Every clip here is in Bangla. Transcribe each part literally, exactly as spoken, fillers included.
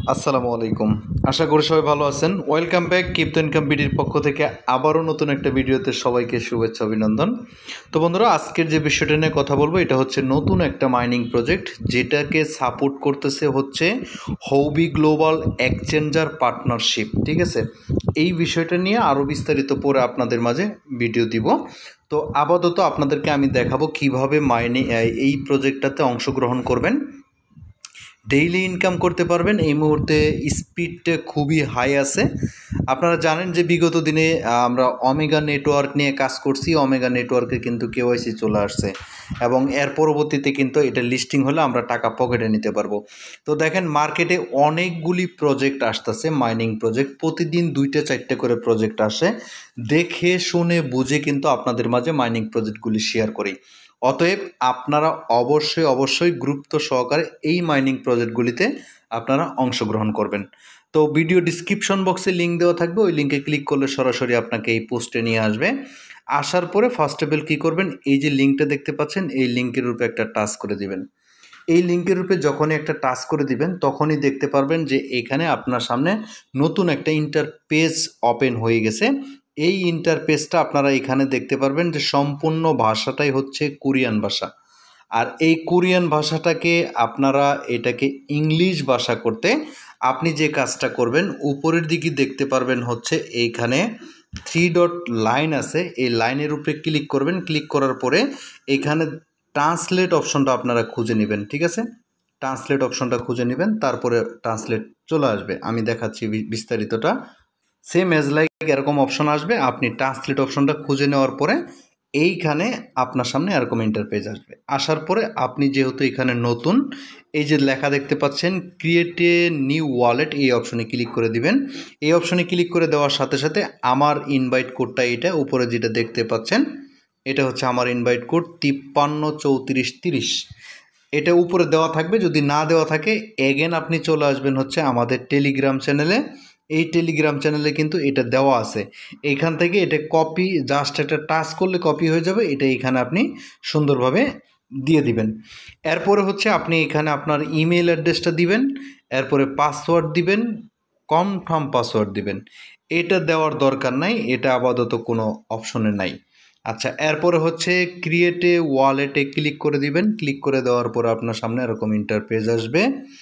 আসসালামু আলাইকুম। আশা করি সবাই ভালো আছেন। ওয়েলকাম ব্যাক 𝐒𝐲𝐇 ইনকাম পক্ষ থেকে আবারও নতুন একটা ভিডিওতে সবাইকে শুভেচ্ছা অভিনন্দন। তো বন্ধুরা, আজকের যে বিষয়টা নিয়ে কথা বলবো এটা হচ্ছে নতুন একটা মাইনিং প্রজেক্ট, যেটাকে সাপোর্ট করতেছে হচ্ছে হুওবি গ্লোবাল এক্সচেঞ্জার পার্টনারশিপ। ঠিক আছে, এই বিষয়টা নিয়ে আরও বিস্তারিত পরে আপনাদের মাঝে ভিডিও দিব। তো আপাতত আপনাদেরকে আমি দেখাবো কিভাবে মাইনিং এই প্রজেক্টটাতে অংশগ্রহণ করবেন, ডেইলি ইনকাম করতে পারবেন। এই মুহূর্তে স্পিডটা খুবই হাই আছে। আপনারা জানেন যে বিগত দিনে আমরা ওমেগা নেটওয়ার্ক নিয়ে কাজ করছি। ওমেগা নেটওয়ার্কে কিন্তু কেওয়াইসি চলে আসছে এবং এর পরবর্তীতে কিন্তু এটা লিস্টিং হলে আমরা টাকা পকেটে নিতে পারবো। তো দেখেন, মার্কেটে অনেকগুলি প্রজেক্ট আসতেছে, মাইনিং প্রজেক্ট প্রতিদিন দুইটা চারটে করে প্রজেক্ট আসে। দেখে শুনে বুঝে কিন্তু আপনাদের মাঝে মাইনিং প্রজেক্টগুলি শেয়ার করি। অতএব আপনারা অবশ্যই অবশ্যই গুরুত্ব সহকারে এই মাইনিং প্রজেক্টগুলিতে আপনারা অংশগ্রহণ করবেন। তো ভিডিও ডিসক্রিপশন বক্সে লিঙ্ক দেওয়া থাকবে, ওই লিঙ্কে ক্লিক করলে সরাসরি আপনাকে এই পোস্টে নিয়ে আসবে। আসার পরে ফার্স্ট অফ অল কী করবেন, এই যে লিঙ্কটা দেখতে পাচ্ছেন এই লিঙ্কের উপরে একটা টাচ করে দিবেন। এই লিঙ্কের উপরে যখনই একটা টাচ করে দিবেন তখনই দেখতে পারবেন যে এখানে আপনার সামনে নতুন একটা ইন্টারপেজ ওপেন হয়ে গেছে। এই ইন্টারপেজটা আপনারা এখানে দেখতে পারবেন যে সম্পূর্ণ ভাষাটাই হচ্ছে কোরিয়ান ভাষা। আর এই কোরিয়ান ভাষাটাকে আপনারা এটাকে ইংলিশ ভাষা করতে আপনি যে কাজটা করবেন, উপরের দিকে দেখতে পারবেন হচ্ছে এইখানে থ্রি ডট লাইন আছে, এই লাইনের উপরে ক্লিক করবেন। ক্লিক করার পরে এখানে ট্রান্সলেট অপশনটা আপনারা খুঁজে নেবেন। ঠিক আছে, ট্রান্সলেট অপশনটা খুঁজে নেবেন, তারপরে ট্রান্সলেট চলে আসবে। আমি দেখাচ্ছি বিস্তারিতটা। সেম এজ লাইক এরকম অপশন আসবে, আপনি ট্রান্সলেট অপশনটা খুঁজে নেওয়ার পরে এইখানে আপনার সামনে এরকম ইন্টারপেজ আসবে। আসার পরে আপনি যেহেতু এখানে নতুন, এই যে লেখা দেখতে পাচ্ছেন ক্রিয়েট এ নিউ ওয়ালেট, এই অপশনে ক্লিক করে দিবেন। এই অপশনে ক্লিক করে দেওয়ার সাথে সাথে আমার ইনভাইট কোডটা এটা উপরে যেটা দেখতে পাচ্ছেন, এটা হচ্ছে আমার ইনভাইট কোড তিপ্পান্ন চৌত্রিশ তিরিশ। এটা উপরে দেওয়া থাকবে। যদি না দেওয়া থাকে এগেন আপনি চলে আসবেন হচ্ছে আমাদের টেলিগ্রাম চ্যানেলে। এই টেলিগ্রাম চ্যানেলে কিন্তু এটা দেওয়া আছে। এইখান থেকে এটা কপি, জাস্ট একটা টাচ করলে কপি হয়ে যাবে। এটা এখানে আপনি সুন্দরভাবে দিয়ে দিবেন। এরপরে হচ্ছে আপনি এখানে আপনার ইমেল অ্যাড্রেসটা দিবেন, এরপরে পাসওয়ার্ড দিবেন, কনফার্ম পাসওয়ার্ড দিবেন। এটা দেওয়ার দরকার নাই, এটা আপাতত কোনো অপশনে নাই। আচ্ছা, এরপরে হচ্ছে ক্রিয়েটে ওয়ালেটে ক্লিক করে দিবেন। ক্লিক করে দেওয়ার পর আপনার সামনে এরকম ইন্টারপেজ আসবে।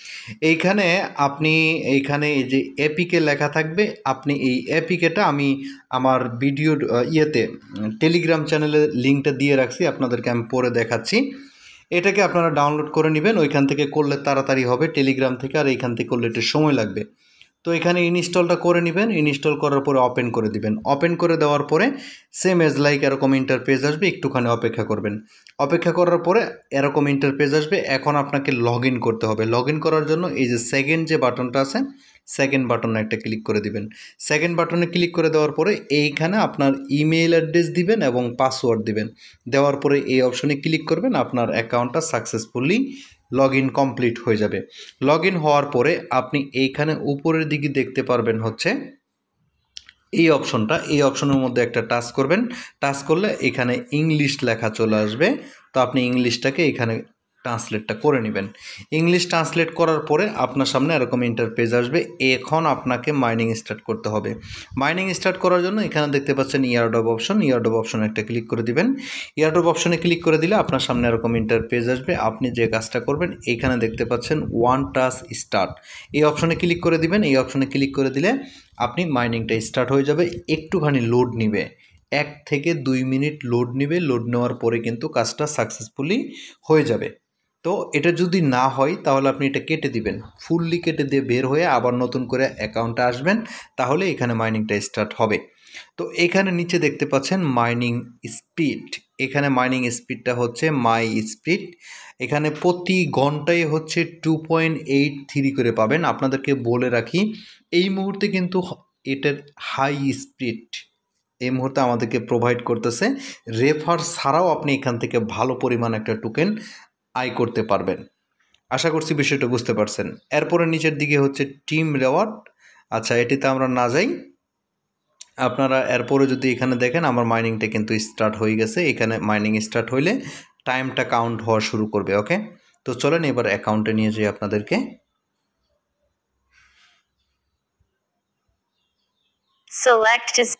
এইখানে আপনি এইখানে এই যে এপিকে লেখা থাকবে, আপনি এই এপিকেটা আমি আমার ভিডিও ইয়েতে টেলিগ্রাম চ্যানেলে লিঙ্কটা দিয়ে রাখছি, আপনাদেরকে আমি পরে দেখাচ্ছি। এটাকে আপনারা ডাউনলোড করে নেবেন। ওইখান থেকে করলে তাড়াতাড়ি হবে টেলিগ্রাম থেকে, আর এইখান থেকে করলে একটু সময় লাগবে। তো এখানে ইনস্টলটা করে নেবেন। ইনস্টল করার পরে ওপেন করে দিবেন। ওপেন করে দেওয়ার পরে সেম এজ লাইক এরকম ইন্টারপেজ আসবে, একটুখানি অপেক্ষা করবেন। অপেক্ষা করার পরে এরকম ইন্টারপেজ আসবে। এখন আপনাকে লগ ইন করতে হবে। লগ ইন করার জন্য এই যে সেকেন্ড যে বাটনটা আছে, সেকেন্ড বাটনে একটা ক্লিক করে দিবেন। সেকেন্ড বাটনে ক্লিক করে দেওয়ার পরে এইখানে আপনার ইমেল অ্যাড্রেস দিবেন এবং পাসওয়ার্ড দিবেন। দেওয়ার পরে এই অপশনে ক্লিক করবেন, আপনার অ্যাকাউন্টটা সাকসেসফুলি লগ ইন কমপ্লিট হয়ে যাবে। লগ ইন হওয়ার পরে আপনি এইখানে উপরের দিকে দেখতে পারবেন হচ্ছে এই অপশনটা, এই অপশনের মধ্যে একটা টাচ করবেন। টাচ করলে এখানে ইংলিশ লেখা চলে আসবে। তো আপনি ইংলিশটাকে এখানে ট্রান্সলেটটা করে নেবেন। ইংলিশ ট্রান্সলেট করার পরে আপনার সামনে এরকম ইন্টারপেজ আসবে। এখন আপনাকে মাইনিং স্টার্ট করতে হবে। মাইনিং স্টার্ট করার জন্য এখানে দেখতে পাচ্ছেন এয়ারড্রপ অপশন, এয়ারড্রপ অপশনে একটা ক্লিক করে দিবেন। এয়ারড্রপ অপশনে ক্লিক করে দিলে আপনার সামনে এরকম ইন্টারপেজ আসবে। আপনি যে কাজটা করবেন, এইখানে দেখতে পাচ্ছেন ওয়ান টাচ স্টার্ট, এই অপশনে ক্লিক করে দিবেন। এই অপশনে ক্লিক করে দিলে আপনি মাইনিংটা স্টার্ট হয়ে যাবে। একটুখানি লোড নিবে, এক থেকে দুই মিনিট লোড নিবে। লোড নেওয়ার পরে কিন্তু কাজটা সাকসেসফুলি হয়ে যাবে। তো এটা যদি না হয় তাহলে আপনি এটা কেটে দিবেন। ফুললি কেটে দিয়ে বের হয়ে আবার নতুন করে অ্যাকাউন্টে আসবেন, তাহলে এখানে মাইনিংটা স্টার্ট হবে। তো এখানে নিচে দেখতে পাচ্ছেন মাইনিং স্পিড। এখানে মাইনিং স্পিডটা হচ্ছে মাই স্পিড। এখানে প্রতি ঘন্টায় হচ্ছে টু পয়েন্ট এইট থ্রি করে পাবেন। আপনাদেরকে বলে রাখি, এই মুহূর্তে কিন্তু এটার হাই স্পিড এই মুহূর্তে আমাদেরকে প্রোভাইড করতেছে। রেফার ছাড়াও আপনি এখান থেকে ভালো পরিমাণ একটা টোকেন আয় করতে পারবেন। আশা করছি বিষয়টা বুঝতে পারছেন। এরপরে নিচের দিকে হচ্ছে টিম রেওয়ার্ড। আচ্ছা, এটিতে আমরা না যাই। আপনারা এরপরে যদি এখানে দেখেন আমার মাইনিংটা কিন্তু স্টার্ট হয়ে গেছে। এখানে মাইনিং স্টার্ট হইলে টাইমটা কাউন্ট হওয়া শুরু করবে। ওকে, তো চলেন এবার অ্যাকাউন্টে নিয়ে যাই আপনাদেরকে। Select as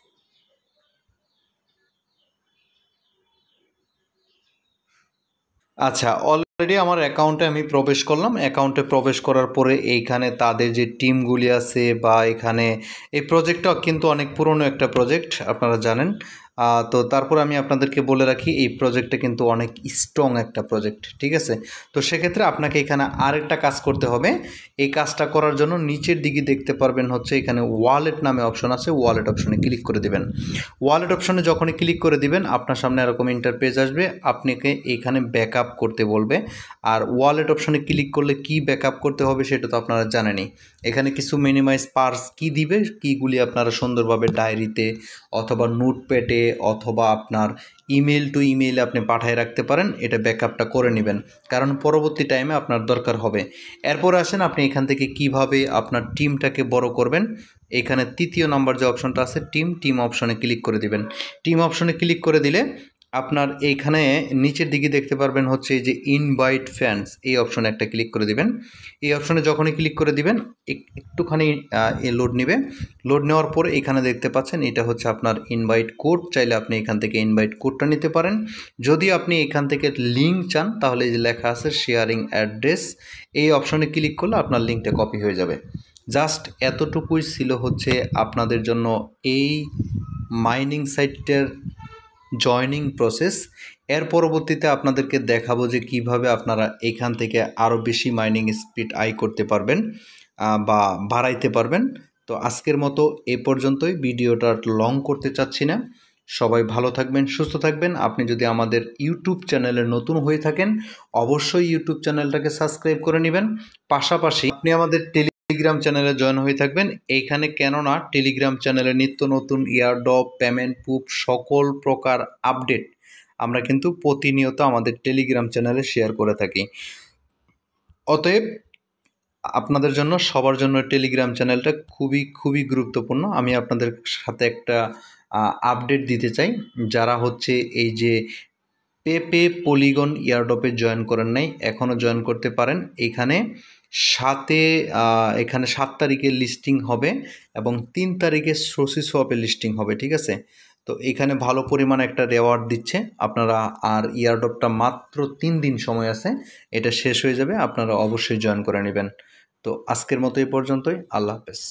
আচ্ছা, অলরেডি আমার অ্যাকাউন্টে আমি প্রবেশ করলাম। অ্যাকাউন্টে প্রবেশ করার পরে এইখানে তাদের যে টিমগুলি আছে বা এখানে এই প্রজেক্টটা কিন্তু অনেক পুরনো একটা প্রজেক্ট, আপনারা জানেন। তো তারপর আমি আপনাদেরকে বলে রাখি এই প্রজেক্টটা কিন্তু অনেক স্ট্রং একটা প্রজেক্ট, ঠিক আছে। তো সেক্ষেত্রে আপনাকে এখানে আরেকটা কাজ করতে হবে। এই কাজটা করার জন্য নিচের দিকে দেখতে পারবেন হচ্ছে এখানে ওয়ালেট নামে অপশন আছে, ওয়ালেট অপশনে ক্লিক করে দিবেন। ওয়ালেট অপশনে যখনই ক্লিক করে দিবেন আপনার সামনে এরকম ইন্টারপেজ আসবে, আপনাকে এখানে ব্যাকআপ করতে বলবে। আর ওয়ালেট অপশনে ক্লিক করলে কি ব্যাকআপ করতে হবে সেটা তো আপনারা জানেনই। এখানে কিছু মিনিমাইজ পার্স কি দিবে, কিগুলি আপনারা সুন্দরভাবে ডায়েরিতে অথবা নোটপ্যাডে অথবা আপনার ইমেল টু ইমেইলে আপনি পাঠিয়ে রাখতে পারেন। এটা ব্যাকআপটা করে নেবেন, কারণ পরবর্তী টাইমে আপনার দরকার হবে। এরপর আসেন আপনি এখান থেকে কিভাবে আপনার টিমটাকে বড় করবেন। এখানে তৃতীয় নাম্বার যে অপশনটা আছে টিম টিম অপশনে ক্লিক করে দিবেন। টিম অপশনে ক্লিক করে দিলে আপনার এইখানে নিচের দিকে দেখতে পারবেন হচ্ছে এই যে ইনভাইট ফ্যান্স, এই অপশনে একটা ক্লিক করে দিবেন। এই অপশনে যখনই ক্লিক করে দিবেন একটুখানি এ লোড নেবে। লোড নেওয়ার পরে এখানে দেখতে পাচ্ছেন এটা হচ্ছে আপনার ইনভাইট কোড। চাইলে আপনি এখান থেকে ইনভাইট কোডটা নিতে পারেন। যদি আপনি এখান থেকে লিঙ্ক চান তাহলে এই যে লেখা আছে শেয়ারিং অ্যাড্রেস, এই অপশনে ক্লিক করলে আপনার লিঙ্কটা কপি হয়ে যাবে। জাস্ট এতটুকুই ছিল হচ্ছে আপনাদের জন্য এই মাইনিং সাইটের জয়নিং প্রসেস। এর পরবর্তীতে আপনাদেরকে দেখাবো যে কিভাবে আপনারা এখান থেকে আরও বেশি মাইনিং স্পিড আয় করতে পারবেন বা বাড়াইতে পারবেন। তো আজকের মতো এ পর্যন্তই, ভিডিওটা লং করতে চাচ্ছি না। সবাই ভালো থাকবেন, সুস্থ থাকবেন। আপনি যদি আমাদের ইউটিউব চ্যানেলে নতুন হয়ে থাকেন অবশ্যই ইউটিউব চ্যানেলটাকে সাবস্ক্রাইব করে নেবেন। পাশাপাশি আপনি আমাদের টেলিগ্রাম চ্যানেলে জয়েন হয়ে থাকবেন। এইখানে কেননা টেলিগ্রাম চ্যানেলে নিত্য নতুন এয়ারড্রপ, পেমেন্ট প্রুফ, সকল প্রকার আপডেট আমরা কিন্তু প্রতিনিয়ত আমাদের টেলিগ্রাম চ্যানেলে শেয়ার করে থাকি। অতএব আপনাদের জন্য, সবার জন্য টেলিগ্রাম চ্যানেলটা খুবই খুবই গুরুত্বপূর্ণ। আমি আপনাদের সাথে একটা আপডেট দিতে চাই। যারা হচ্ছে এই যে পেপে পলিগন এয়ারড্রপে জয়েন করেন নাই, এখনও জয়েন করতে পারেন। এখানে সাতে এখানে সাত তারিখে লিস্টিং হবে এবং তিন তারিখে সোসি সোয়াপে লিস্টিং হবে, ঠিক আছে। তো এখানে ভালো পরিমাণে একটা রেওয়ার্ড দিচ্ছে আপনারা। আর এয়ারড্রপটা মাত্র তিন দিন সময় আছে, এটা শেষ হয়ে যাবে, আপনারা অবশ্যই জয়েন করে নেবেন। তো আজকের মতো এই পর্যন্তই, আল্লাহ হাফেজ।